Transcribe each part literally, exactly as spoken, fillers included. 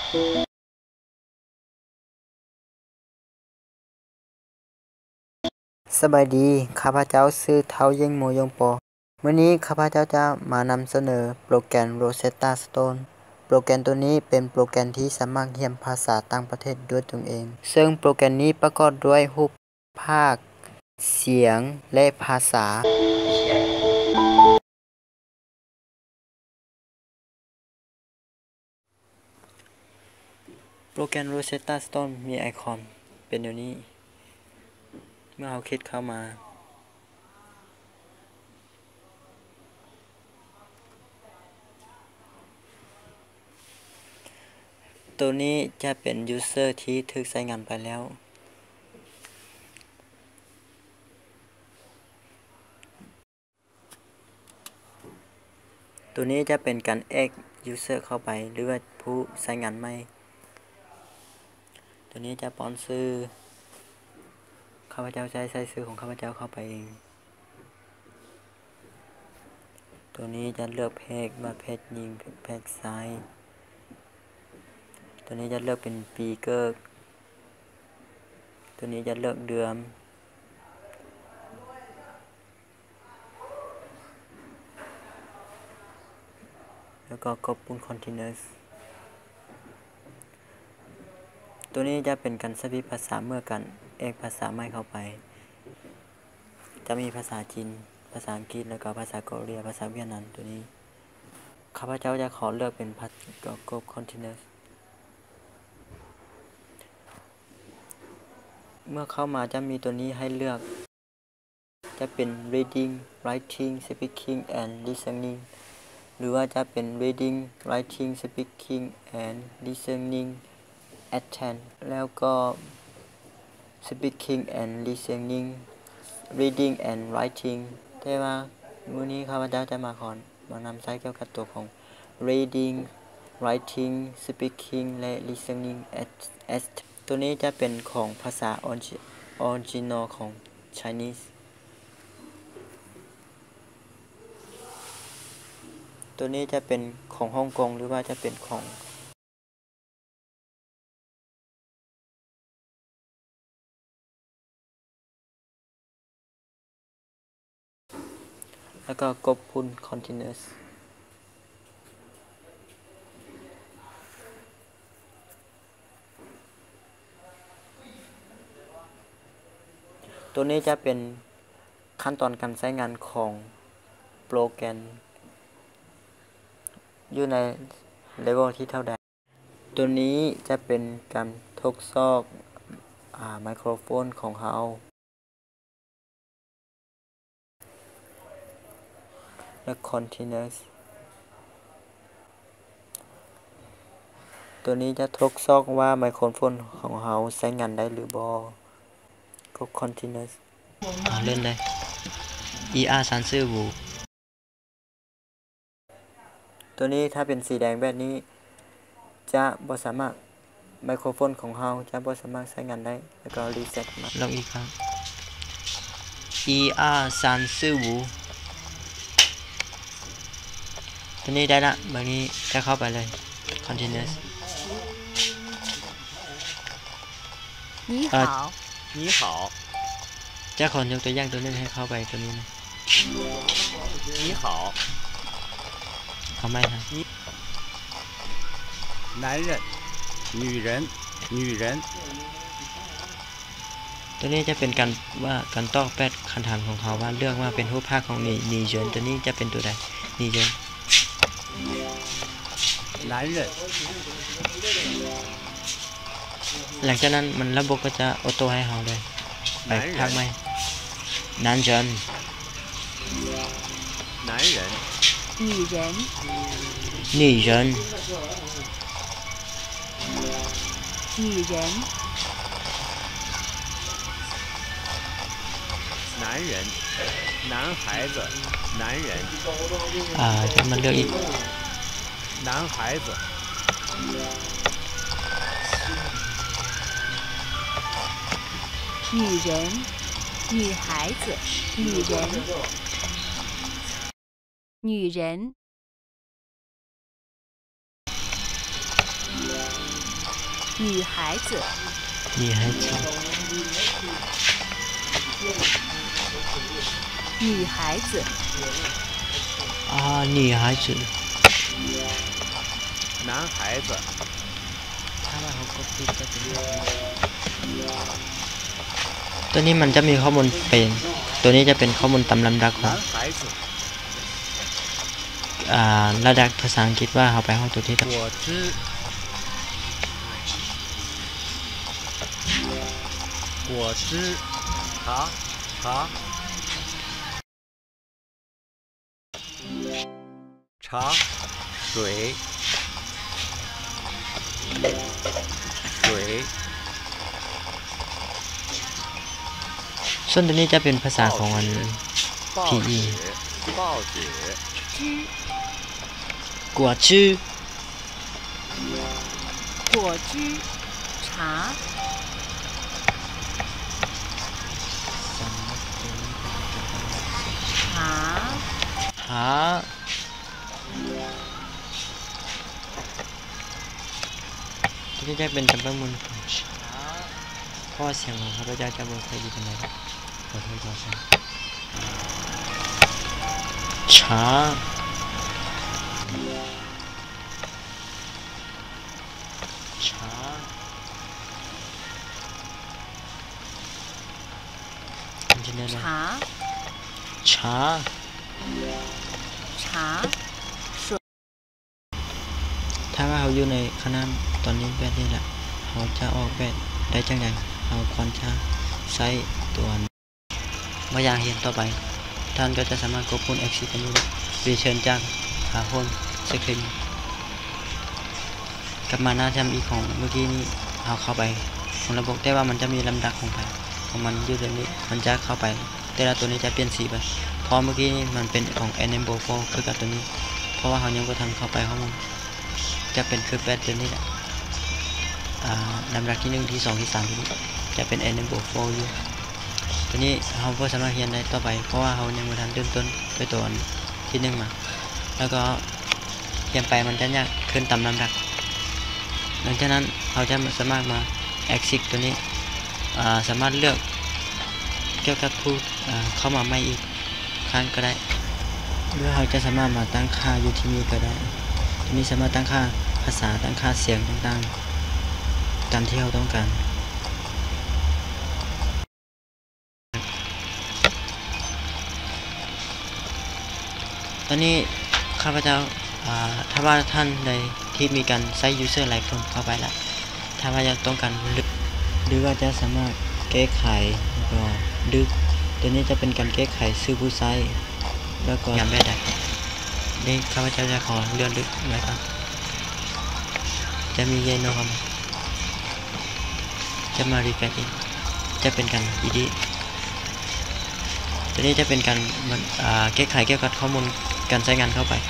สบายดีข้าพเจ้าชื่อเท้าเย่งโมยงปอมื้อนี้ข้าพเจ้าจะมานำเสนอโปรแกรม Rosetta Stone โปรแกรมตัวนี้เป็นโปรแกรมที่สามารถเรียนภาษาต่างประเทศด้วยตนเองซึ่งโปรแกรมนี้ประกอบด้วยรูปภาคเสียงและภาษาโปรแกรม Rosetta Stone มีไอคอนเป็นอย่างนี้เมื่อเราคลิกเข้ามาตัวนี้จะเป็น user ที่ถูกใช้งานไปแล้วตัวนี้จะเป็นการ add user เข้าไปหรือว่าผู้ใช้งานใหม่ตัวนี้จะป้อนชื่อข้าพเจ้าใช้ใส่ชื่อของข้าพเจ้าเข้าไปเองตัวนี้จะเลือกเพศว่าเพศหญิงเพศชายตัวนี้จะเลือกเป็นปีเกิดตัวนี้จะเลือกเดือนแล้วก็กดปุ่ม continuous ตัวนี้จะเป็นการสวิตช์ภาษาเมื่อกันเอกภาษาใหม่เข้าไปจะมีภาษาจีนภาษาอังกฤษแล้วก็ภาษาเกาหลีภาษาเวียดนามตัวนี้ข้าพเจ้าจะขอเลือกเป็นภาษากด continuous เมื่อเข้ามาจะมีตัวนี้ให้เลือกจะเป็น reading writing speaking and listening หรือว่าจะเป็น reading writing speaking and listening attend แล้วก็ speaking and listening reading and writing แต่ว่ามื้อนี้ข้าพเจ้าจะมาขอมานำใช้เกี่ยวกับตัวของ reading writing speaking และ listening attend ตัวนี้จะเป็นของภาษา original ของ Chinese ตัวนี้จะเป็นของฮ่องกงหรือว่าจะเป็นของแล้วก็กดปุ่ม continuous ตัวนี้จะเป็นขั้นตอนการใช้งานของโปรแกรมอยู่ในเลเวลที่เท่าใดตัวนี้จะเป็นการทดสอบอ่าไมโครโฟนของเราและ continuous ตัวนี้จะทดสอบว่าไมโครโฟนของเราใช้งานได้หรือบ่กด continuous อ่าเล่นเลย อี อาร์ สามสิบวูตัวนี้ถ้าเป็นสีแดงแบบนี้จะบ่สามารถไมโครโฟนของเราจะบ่สามารถใช้งานได้แล้วก็รีเซ็ตมาลองอีกครั้ง อี อาร์ สามสิบวูตัวนี้ได้ละแบบนี้จะเข้าไปเลย continuous 你好你好จะขอยกตัวอย่างตัวนึงให้เข้าไปตัวนี้นะ你好เข้าไม่ทัน男人女人女人ตัวนี้จะเป็นการว่าการตอบแปดคำถามของเขาว่าเลือกว่าเป็นรูปภาพของนีนีเจินตัวนี้จะเป็นตัวใดนีเจิน男人หลังจากนั้นมันระบบก็จะออโต้ให้เราเลยไปภาคใหม่男人男人女人女人女人男人男孩子男人อ่าจะมาเลือกอีก男孩子女人女孩子女人女人女孩子， 女孩子， 女孩子， 啊，女孩子， 男孩子， ตัวนี้มันจะมีข้อมูลเป็นตัวนี้จะเป็นข้อมูลตามลำดับของ男孩子， อ่าระดับภาษาอังกฤษว่าเขาไปห้องตัวที่เท่า果汁，果汁，茶，茶，茶，水，水， ส่วนตัวนี้จะเป็นภาษาของอัน报พี อี纸，报纸， 汁， กัวชื่อ果汁，茶， 茶， หาตัวนี้จะเป็นจำพวกมันของชาเพราะเสียงของข้าพเจ้าจะบอกใครดีเป็นไรขอโทษขอโทษช้าช้าอินเทอร์เน็ต茶， ช้า茶， ถ้าว่าเขาอยู่ในคณะตอนนี้แบบนี้แหละเขาจะออกแบบได้จังไงเขาควรจะใช้ตัวเมื่ออยากเห็นต่อไปท่านก็จะสามารถกดปุ่ม exit อันนี้รีเชิญจากขาโฮมสคริปต์กลับมาหน้าทำอีกของเมื่อกี้นี้เอาเข้าไปของระบบแต่ว่ามันจะมีลำดับของไปของมันอยู่ตรงนี้มันจะเข้าไปแต่ละตัวนี้จะเปลี่ยนสีไปเพราะเมื่อกี้นี้มันเป็นของ enable for คือกับตัวนี้เพราะว่าเขายังไม่ทันเข้าไปข้อมูลจะเป็นคือแปดตัวนี้แหละลำดับที่หนึ่งที่สองที่สามที่จะเป็น enable for อยู่ตัวนี้เขาก็สามารถเรียนได้ต่อไปเพราะว่าเขายังไม่ทันเริ่มต้นด้วยตัวที่หนึ่งมาแล้วก็เรียนไปมันจะยากขึ้นตามลำดับหลังจากนั้นเขาจะสามารถมา exit ตัวนี้สามารถเลือกเกี่ยวกับผู้เข้ามาไม่อีกครั้งก็ได้หรือเขาจะสามารถมาตั้งค่าอยู่ที่นี่ก็ได้ที่นี่สามารถตั้งค่าภาษาตั้งค่าเสียงต่างๆตามที่เขาต้องการตอนนี้ข้าพเจ้าถ้าว่าท่านใดที่มีการใช้ user หลายคนเข้าไปแล้วถ้าว่าอยากต้องการลึกหรือว่าจะสามารถแก้ไขก็ดึกตัวนี้จะเป็นการแก้ไขชื่อผู้ใช้แล้วก็ย้ำได้ได้นี่ข้าพเจ้าจะขอเลื่อนลึกไว้ก่อนจะมีเยนโนคอมจะมารีแฟกต์จะเป็นการอีดีตัวนี้จะเป็นการมันแก้ไขเกี่ยวกับข้อมูลการใช้งานเข้าไป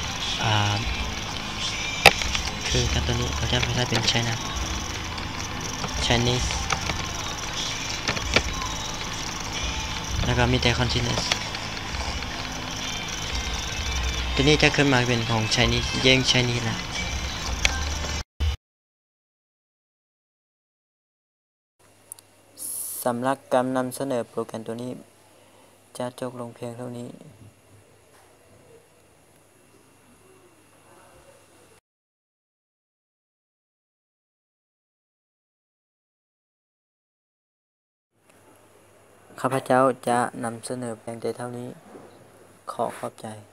คือการตัวนี้เขาจะไม่ใช่เป็น China Chinese แล้วก็มีแต่ continuous ตัวนี้จะขึ้นมาเป็นของ Chinese แย่ง Chinese แล้วสำหรับการนำเสนอโปรแกรมตัวนี้จะจบลงเพียงเท่านี้ข้าพเจ้าจะนำเสนอเพียงแต่เท่านี้ขอขอบใจ